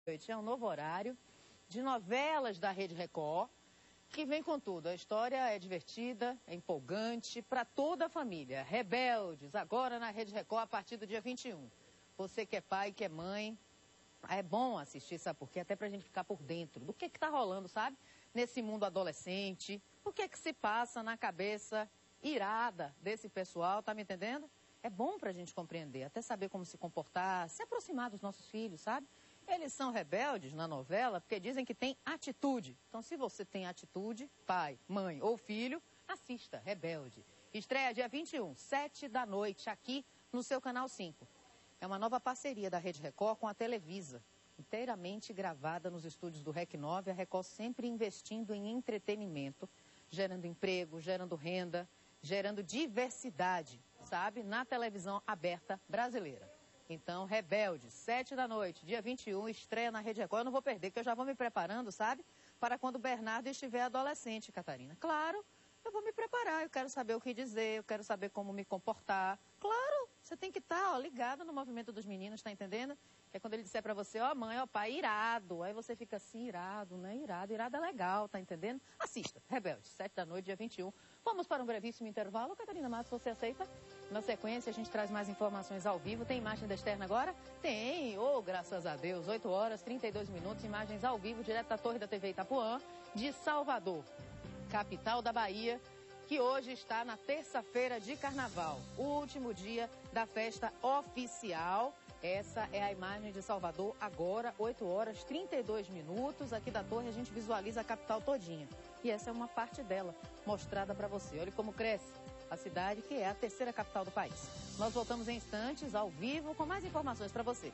É um novo horário de novelas da Rede Record, que vem com tudo. A história é divertida, é empolgante para toda a família. Rebeldes, agora na Rede Record a partir do dia 21. Você que é pai, que é mãe, é bom assistir, sabe por quê? Até pra gente ficar por dentro do que tá rolando, sabe? Nesse mundo adolescente, o que se passa na cabeça irada desse pessoal, tá me entendendo? É bom pra gente compreender, até saber como se comportar, se aproximar dos nossos filhos, sabe? Eles são rebeldes na novela porque dizem que tem atitude. Então, se você tem atitude, pai, mãe ou filho, assista Rebelde. Estreia dia 21, 7 da noite, aqui no seu Canal 5. É uma nova parceria da Rede Record com a Televisa, inteiramente gravada nos estúdios do REC 9, a Record sempre investindo em entretenimento, gerando emprego, gerando renda, gerando diversidade, sabe, na televisão aberta brasileira. Então, Rebelde, 7 da noite, dia 21, estreia na Rede Record. Eu não vou perder, porque eu já vou me preparando, sabe, para quando o Bernardo estiver adolescente, Catarina. Claro, eu vou me preparar, eu quero saber o que dizer, eu quero saber como me comportar. Claro, você tem que estar ligada no movimento dos meninos, tá entendendo? Que é quando ele disser pra você, ó mãe, ó pai, irado. Aí você fica assim, irado, né? Irado é legal, tá entendendo? Assista, Rebelde, 7 da noite, dia 21. Vamos para um brevíssimo intervalo. Catarina Matos, você aceita? Na sequência, a gente traz mais informações ao vivo. Tem imagem da externa agora? Tem, graças a Deus. 8 horas, 32 minutos, imagens ao vivo, direto da Torre da TV Itapuã, de Salvador, capital da Bahia, que hoje está na terça-feira de carnaval, o último dia da festa oficial. Essa é a imagem de Salvador agora, 8 horas, 32 minutos. Aqui da torre a gente visualiza a capital todinha. E essa é uma parte dela, mostrada para você. Olha como cresce a cidade, que é a terceira capital do país. Nós voltamos em instantes, ao vivo, com mais informações para você.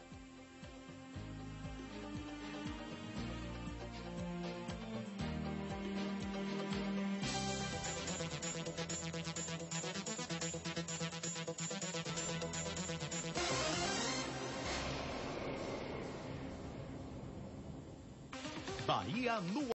Bahia no